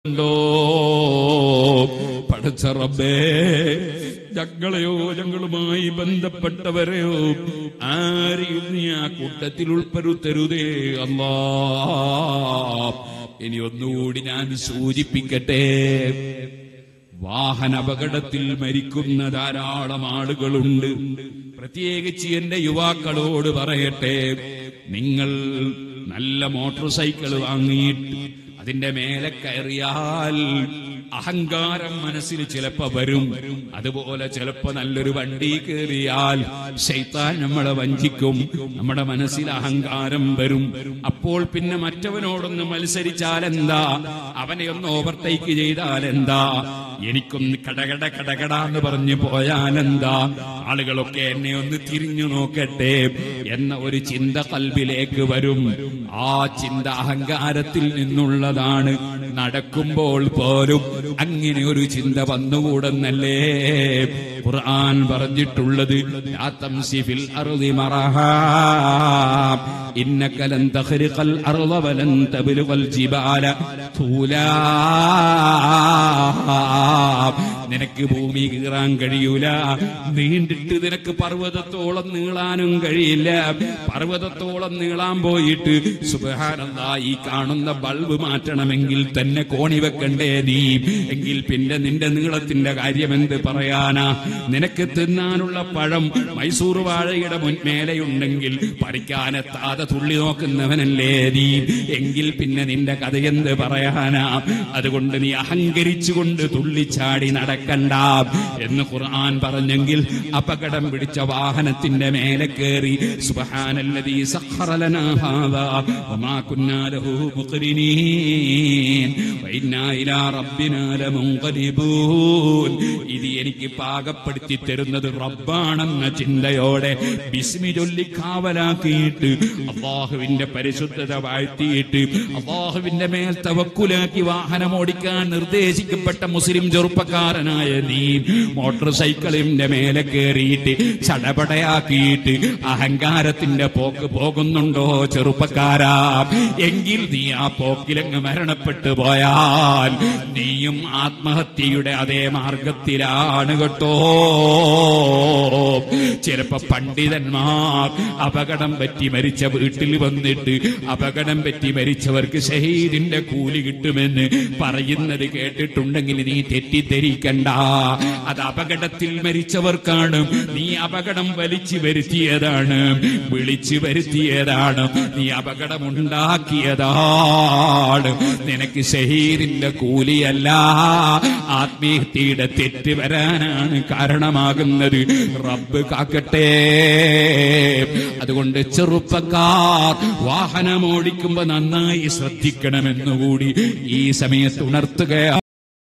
ോ പഠിച്ച റബ്ബേ, ഞങ്ങളെയോ ഞങ്ങളുമായി ബന്ധപ്പെട്ടവരെയോ ആരെയും നീ ആ കൂട്ടത്തിൽ ഉൾപ്പെടുത്തരുതേ അല്ലാ. ഇനി ഒന്നുകൂടി ഞാൻ സൂചിപ്പിക്കട്ടെ, വാഹന അപകടത്തിൽ മരിക്കുന്ന ധാരാളം ആളുകളുണ്ട്. പ്രത്യേകിച്ച് എന്റെ യുവാക്കളോട് പറയട്ടെ, നിങ്ങൾ നല്ല മോട്ടോർ സൈക്കിൾ വാങ്ങിയിട്ട് അതിന്റെ മേലെ കയറിയാൽ അഹങ്കാരം മനസ്സിൽ ചിലപ്പോ വരും. അതുപോലെ ചിലപ്പോ നല്ലൊരു വണ്ടി കയറിയാൽ ശൈത്താൻ നമ്മളെ വഞ്ചിക്കും, നമ്മുടെ മനസ്സിൽ അഹങ്കാരം വരും. അപ്പോൾ പിന്നെ മറ്റവനോടൊന്ന് മത്സരിച്ചാൽ എന്താ, അവനെ ഒന്ന് ഓവർടേക്ക് ചെയ്താൽ എന്താ, എനിക്കൊന്ന് കടകട കടകടാന്ന് പറഞ്ഞു പോയാലെന്താ, ആളുകളൊക്കെ എന്നെ ഒന്ന് തിരിഞ്ഞു നോക്കട്ടെ എന്ന ഒരു ചിന്ത കൽബിലേക്ക് വരും. ആ ചിന്ത അഹങ്കാരത്തിൽ നിന്നുള്ളതാണ്. നടക്കുമ്പോൾ പോലും അങ്ങനെ ഒരു ചിന്ത വന്നുകൂടെന്നല്ലേ ഖുർആൻ പറഞ്ഞിട്ടുള്ളത്. ലാ തംസി ഫിൽ അർളി മറഹാ ഇന്നക ലൻ തഖ്രിഖൽ അർള വലൻ തബ്ലുഗൽ ജിബാല തൂലാ. നിനക്ക് ഭൂമി കീറാൻ കഴിയൂല, നീണ്ടിട്ട് നിനക്ക് പർവ്വതത്തോളം നീളാനും കഴിയില്ല. പർവ്വതത്തോളം നീളാൻ പോയിട്ട് സുബ്ഹാനല്ലാഹ്, ഈ കാണുന്ന ബൾബ് മാറ്റണമെങ്കിൽ തന്നെ കോണി വെക്കണ്ടേ നീ? എങ്കിൽ പിന്നെ നിന്റെ നീളത്തിന്റെ കാര്യം എന്ത് പറയാനാ? നിനക്ക് തിന്നാനുള്ള പഴം മൈസൂർ വാഴയുടെ മുൻമേലെയുണ്ടെങ്കിൽ പറിക്കാനെത്താതെ തുള്ളി നോക്കുന്നവനല്ലേ നീ? എങ്കിൽ പിന്നെ നിന്റെ കഥ എന്ത് പറയാനാ? അതുകൊണ്ട് നീ അഹങ്കരിച്ചുകൊണ്ട് തുള്ളിച്ചാടി നടക്കണ്ട എന്ന് ഖുർആൻ പറഞ്ഞെങ്കിൽ, അപകടം പിടിച്ച വാഹനത്തിന്റെ മേലെ കയറി സുബ്ഹാനല്ലദീ സഖറ ലനാ ഹാദാ വമാ കുന്നാ ലഹു മുഖ്രിനീൻ വഇന്നാ ഇലാ റബ്ബിനാ ലമുൻഖലിബൂൻ. ഇത് എനിക്ക് പാകപ്പെടുത്തി തരുന്നത് റബ്ബാണെന്ന ചിന്തയോടെ ബിസ്മി ചൊല്ലി കാവലാക്കിയിട്ട് അല്ലാഹുവിന്റെ പരിശുദ്ധത വാഴ്ത്തിയിട്ട് അല്ലാഹുവിന്റെ മേൽ തവക്കുലാക്കി വാഹനം ഓടിക്കാൻ നിർദ്ദേശിക്കപ്പെട്ട മുസ്ലിം ചെറുപ്പക്കാരനായ നീ മോട്ടോർ സൈക്കിളിന്റെ മേലെ കയറിയിട്ട് ചടപടയാക്കിയിട്ട് അഹങ്കാരത്തിന്റെ പോക്ക് പോകുന്നുണ്ടോ ചെറുപ്പക്കാരാ? എങ്കിൽ നീ ആ പോക്കിലങ്ങ് മരണപ്പെട്ടു പോയാൽ നീയും ആത്മഹത്യയുടെ അതേ മാർഗത്തിലാണ് കേട്ടോ. ചിലപ്പോ പണ്ഡിതന്മാർ അപകടം പറ്റി മരിച്ച വീട്ടിൽ വന്നിട്ട് അപകടം പറ്റി മരിച്ചവർക്ക് ഷഹീദിന്റെ കൂലി കിട്ടുമെന്ന് പറയുന്നത് കേട്ടിട്ടുണ്ടെങ്കിൽ നീ തെറ്റിദ്ധരിക്കണ്ട. അത് അപകടത്തിൽ മരിച്ചവർക്കാണ്. നീ അപകടം വലിച്ചു വരുത്തിയതാണ്, വിളിച്ചു വരുത്തിയതാണ്, നീ അപകടമുണ്ടാക്കിയതാണ്. നിനക്ക് ഷഹീദിന്റെ കൂലിയല്ല, ആത്മഹത്യയുടെ തെറ്റ് വരാനാണ് കാരണമാകുന്നത്. റബ്ബ് കാക്കട്ടെ. അതുകൊണ്ട് ചെറുപ്പക്കാർ വാഹനമോടിക്കുമ്പോ നന്നായി ശ്രദ്ധിക്കണമെന്നുകൂടി ഈ സമയത്ത് ഉണർത്തുകയാണ്.